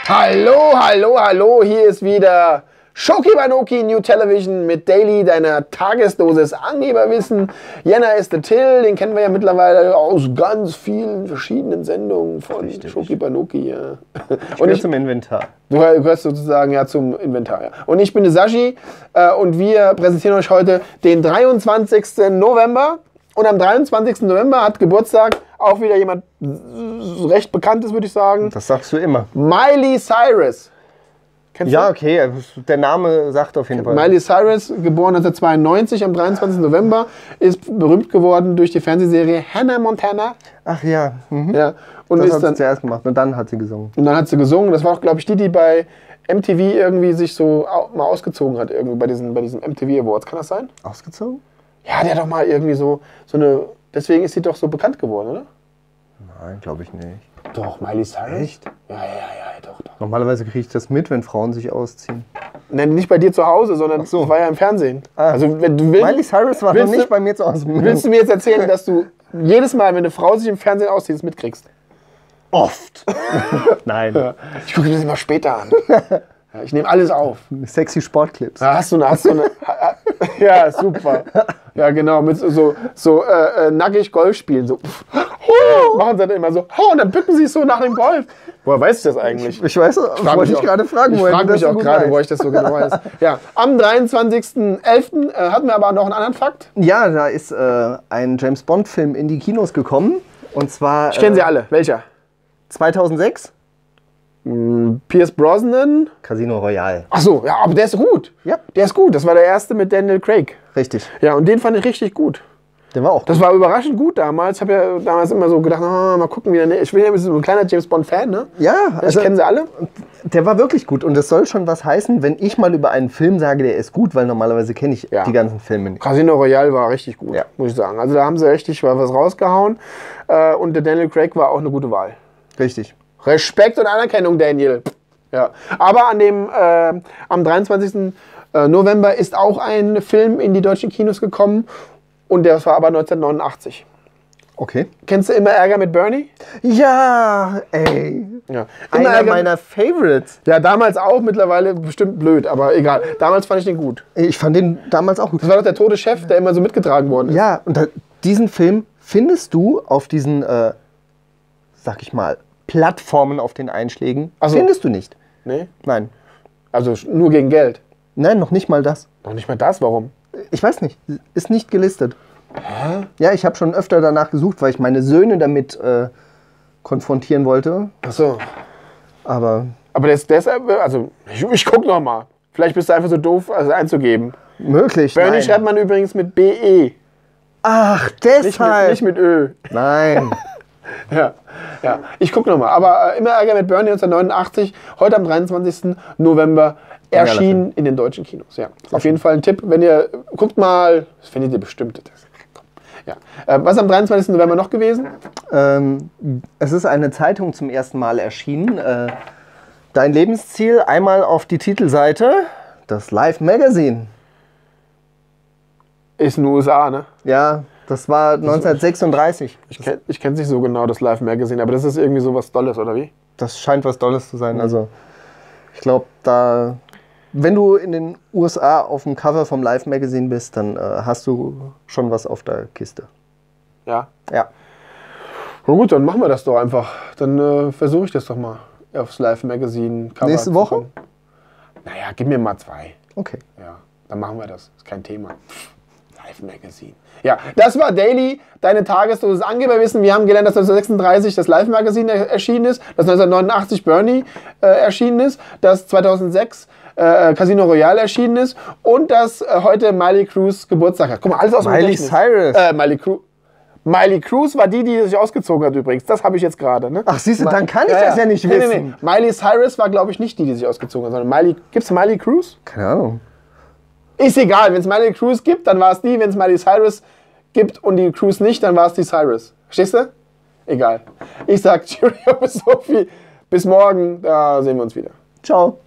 Hallo, hallo, hallo, hier ist wieder Shoki Banoki New Television mit Daily, deiner Tagesdosis Angeberwissen. Jenna ist der Till, den kennen wir ja mittlerweile aus ganz vielen verschiedenen Sendungen von Shoki Banoki. Ja. Und ich zum Inventar. Du gehörst sozusagen ja zum Inventar. Ja. Und ich bin der Sashi und wir präsentieren euch heute den 23. November. Und am 23. November hat Geburtstag auch wieder jemand recht Bekanntes, würde ich sagen. Das sagst du immer. Miley Cyrus. Kennst du? Ja, okay, der Name sagt auf jeden Fall. Miley Cyrus, geboren 1992 am 23. November, ist berühmt geworden durch die Fernsehserie Hannah Montana. Ach ja. Mhm. Ja. Und das ist hat sie zuerst gemacht und dann hat sie gesungen. Und dann hat sie gesungen. Das war auch, glaube ich, die bei MTV irgendwie sich so mal ausgezogen hat, irgendwie bei diesen MTV Awards. Kann das sein? Ausgezogen? Ja, der hat doch mal irgendwie so eine. Deswegen ist sie doch so bekannt geworden, oder? Nein, glaube ich nicht. Doch, Miley Cyrus? Echt? Ja, doch. Normalerweise kriege ich das mit, wenn Frauen sich ausziehen. Nein, nicht bei dir zu Hause, sondern das war ja im Fernsehen. Ah. Also, wenn du willst, Miley Cyrus war noch nicht bei mir zu Hause. Willst du mir jetzt erzählen, dass du jedes Mal, wenn eine Frau sich im Fernsehen auszieht, es mitkriegst? Oft. Nein. Ja. Ich gucke mir das immer später an. Ja, ich nehme alles auf. Sexy Sportclips. Da hast du eine ja, super. Ja, genau, mit so nackig Golf spielen. So, machen sie dann immer so, und dann bücken sie so nach dem Golf. Woher weißt du das eigentlich? Ich weiß, wollte ich gerade fragen. Ich frage mich auch gerade, wo ich das so genau weiß. Ja, am 23.11. hatten wir aber noch einen anderen Fakt. Ja, da ist ein James-Bond-Film in die Kinos gekommen. Und zwar... Ich kenne sie alle. Welcher? 2006? Pierce Brosnan. Casino Royale. Ach so, ja, aber der ist gut. Ja. Der ist gut. Das war der erste mit Daniel Craig. Richtig. Ja, und den fand ich richtig gut. Der war auch gut. Das war überraschend gut damals. Ich habe ja damals immer so gedacht, mal gucken, wie der. Ich bin ja so ein kleiner James Bond-Fan, ne? Ja, also, kennen sie alle. Der war wirklich gut. Und das soll schon was heißen, wenn ich mal über einen Film sage, der ist gut, weil normalerweise kenne ich die ganzen Filme nicht. Casino Royale war richtig gut, muss ich sagen. Also da haben sie richtig was rausgehauen. Und der Daniel Craig war auch eine gute Wahl. Richtig. Respekt und Anerkennung, Daniel. Ja. Aber am 23. November ist auch ein Film in die deutschen Kinos gekommen. Und der war aber 1989. Okay. Kennst du Immer Ärger mit Bernie? Ja, ey. Ja. Einer meiner Favorites. Ja, damals auch, mittlerweile bestimmt blöd, aber egal. Damals fand ich den gut. Ich fand den damals auch gut. Das war doch der tote Chef, der immer so mitgetragen worden ist. Ja, und diesen Film findest du auf diesen, sag ich mal, Plattformen auf den Einschlägen. So. Findest du nicht. Nee? Nein. Also nur gegen Geld? Nein, noch nicht mal das. Noch nicht mal das? Warum? Ich weiß nicht. Ist nicht gelistet. Hä? Ja, ich habe schon öfter danach gesucht, weil ich meine Söhne damit konfrontieren wollte. Ach so. Aber der ist also ich guck noch mal. Vielleicht bist du einfach so doof, also einzugeben. Möglich. Bernie schreibt man übrigens mit BE. Ach, deshalb. Nicht mit Ö. Nein. Ja. Ich guck noch mal. Aber Immer Ärger mit Bernie 1989, heute am 23. November erschienen in den deutschen Kinos. Ja. Auf jeden Fall ein Tipp, wenn ihr guckt mal, das findet ihr bestimmt. Ja. Was ist am 23. November noch gewesen? Es ist eine Zeitung zum ersten Mal erschienen. Dein Lebensziel, einmal auf die Titelseite, das Life Magazine. Ist in den USA, ne? Ja, das war 1936. Ich kenne es nicht so genau, das Life Magazine, aber das ist irgendwie so was Dolles, oder wie? Das scheint was Dolles zu sein. Also ich glaube, wenn du in den USA auf dem Cover vom Life Magazine bist, dann hast du schon was auf der Kiste. Ja? Ja. Na gut, dann machen wir das doch einfach. Dann versuche ich das doch mal aufs Live Magazine Cover. Nächste Woche? Naja, gib mir mal 2. Okay. Ja, dann machen wir das. Ist kein Thema. Live Magazine. Ja, das war Daily, deine Tagesdosis Angeberwissen. Wir haben gelernt, dass 1936 das Live Magazine erschienen ist, dass 1989 Bernie erschienen ist, dass 2006 Casino Royale erschienen ist und dass heute Miley Cyrus Geburtstag hat. Guck mal, alles aus dem Miley Cyrus. Miley Cyrus war die sich ausgezogen hat übrigens. Das habe ich jetzt gerade. Ne? Ach, siehst du, dann kann ich das ja nicht wissen. Nee. Miley Cyrus war, glaube ich, nicht die sich ausgezogen hat, sondern Gibt's Miley Cyrus? Keine Ahnung. Ist egal, wenn es Miley Cyrus gibt, dann war es die. Wenn es Miley Cyrus gibt und die Cyrus nicht, dann war es die Cyrus. Verstehst du? Egal. Ich sag Cheerio bis Sophie. Bis morgen, da sehen wir uns wieder. Ciao.